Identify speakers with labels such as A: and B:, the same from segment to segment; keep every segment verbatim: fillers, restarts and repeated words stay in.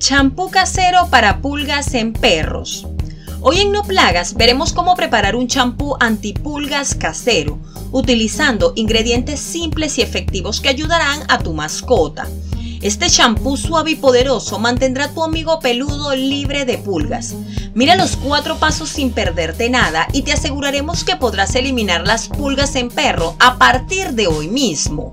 A: Champú casero para pulgas en perros. Hoy en No Plagas veremos cómo preparar un champú antipulgas casero, utilizando ingredientes simples y efectivos que ayudarán a tu mascota. Este champú suave y poderoso mantendrá a tu amigo peludo libre de pulgas. Mira los cuatro pasos sin perderte nada y te aseguraremos que podrás eliminar las pulgas en perro a partir de hoy mismo.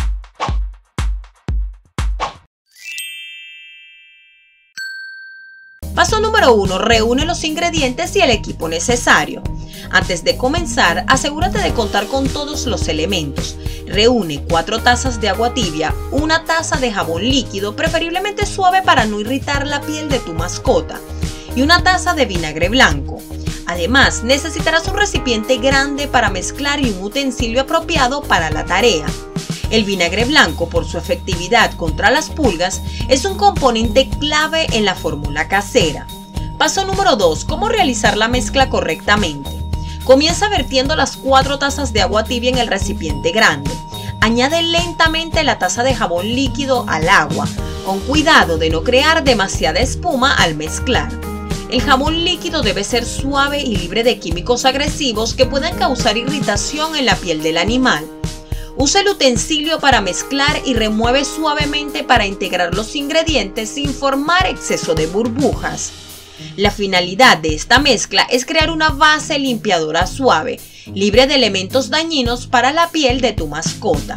A: Paso número uno. Reúne los ingredientes y el equipo necesario. Antes de comenzar, asegúrate de contar con todos los elementos. Reúne cuatro tazas de agua tibia, una taza de jabón líquido, preferiblemente suave para no irritar la piel de tu mascota, y una taza de vinagre blanco. Además, necesitarás un recipiente grande para mezclar y un utensilio apropiado para la tarea. El vinagre blanco, por su efectividad contra las pulgas, es un componente clave en la fórmula casera. Paso número dos. ¿Cómo realizar la mezcla correctamente? Comienza vertiendo las cuatro tazas de agua tibia en el recipiente grande. Añade lentamente la taza de jabón líquido al agua, con cuidado de no crear demasiada espuma al mezclar. El jabón líquido debe ser suave y libre de químicos agresivos que puedan causar irritación en la piel del animal. Usa el utensilio para mezclar y remueve suavemente para integrar los ingredientes sin formar exceso de burbujas. La finalidad de esta mezcla es crear una base limpiadora suave, libre de elementos dañinos para la piel de tu mascota.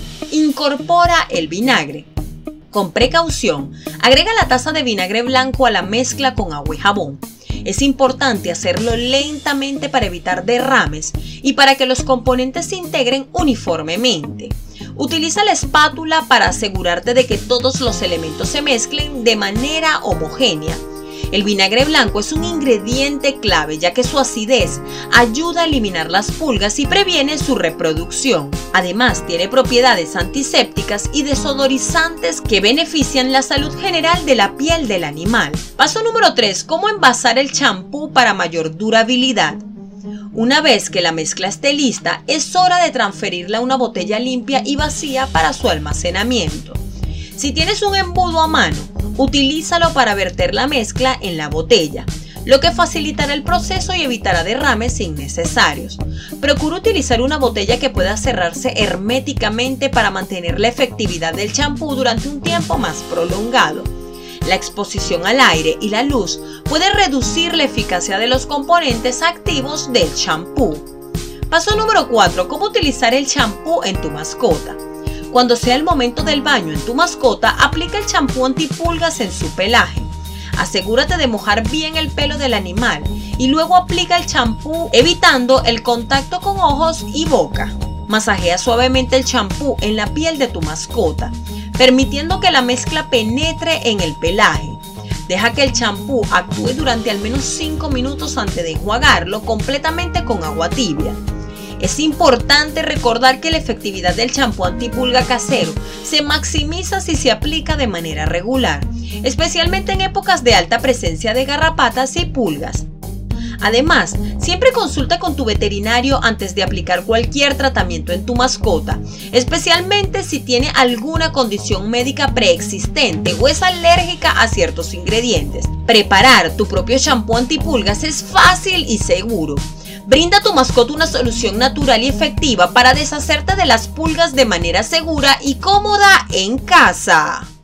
A: Incorpora el vinagre. Con precaución, agrega la taza de vinagre blanco a la mezcla con agua y jabón. Es importante hacerlo lentamente para evitar derrames y para que los componentes se integren uniformemente. Utiliza la espátula para asegurarte de que todos los elementos se mezclen de manera homogénea. El vinagre blanco es un ingrediente clave, ya que su acidez ayuda a eliminar las pulgas y previene su reproducción. Además, tiene propiedades antisépticas y desodorizantes que benefician la salud general de la piel del animal. Paso número tres. ¿Cómo envasar el champú para mayor durabilidad? Una vez que la mezcla esté lista, es hora de transferirla a una botella limpia y vacía para su almacenamiento. Si tienes un embudo a mano, utilízalo para verter la mezcla en la botella, lo que facilitará el proceso y evitará derrames innecesarios. Procura utilizar una botella que pueda cerrarse herméticamente para mantener la efectividad del champú durante un tiempo más prolongado. La exposición al aire y la luz puede reducir la eficacia de los componentes activos del champú. Paso número cuatro. ¿Cómo utilizar el champú en tu mascota? Cuando sea el momento del baño en tu mascota, aplica el champú antipulgas en su pelaje. Asegúrate de mojar bien el pelo del animal y luego aplica el champú evitando el contacto con ojos y boca. Masajea suavemente el champú en la piel de tu mascota, permitiendo que la mezcla penetre en el pelaje. Deja que el champú actúe durante al menos cinco minutos antes de enjuagarlo completamente con agua tibia. Es importante recordar que la efectividad del champú antipulga casero se maximiza si se aplica de manera regular, especialmente en épocas de alta presencia de garrapatas y pulgas. Además, siempre consulta con tu veterinario antes de aplicar cualquier tratamiento en tu mascota, especialmente si tiene alguna condición médica preexistente o es alérgica a ciertos ingredientes. Preparar tu propio champú antipulgas es fácil y seguro. Brinda a tu mascota una solución natural y efectiva para deshacerte de las pulgas de manera segura y cómoda en casa.